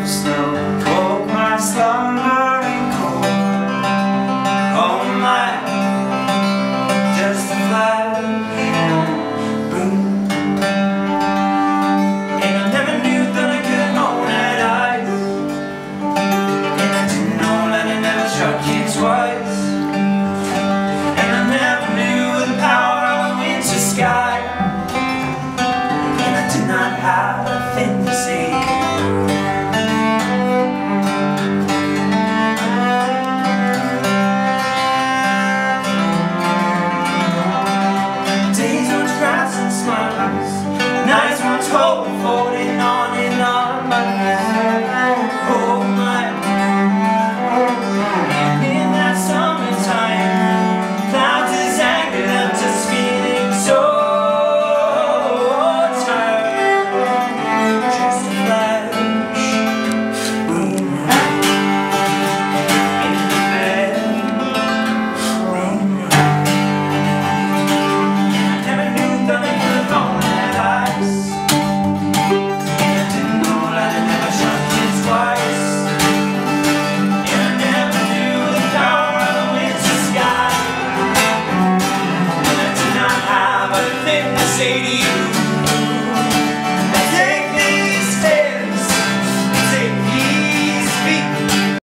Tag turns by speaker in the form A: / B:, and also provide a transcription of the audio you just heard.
A: of snow woke my slumbering cold. Oh my, just a flash boom. And I never knew that I could own that ice, and I didn't know that I never struck you twice. And I never knew the power of a winter sky, and I did not have a thing to say. Nights once hope folding on and on, but oh my. And in that summertime, clouds as anger left us feeling so tired. Just a flash, boom, in the bedroom. Never knew that I could have owned that ice, and I didn't know that I never shot kids twice. And I never knew the power of the winter sky, and I did not have a thing to say to you.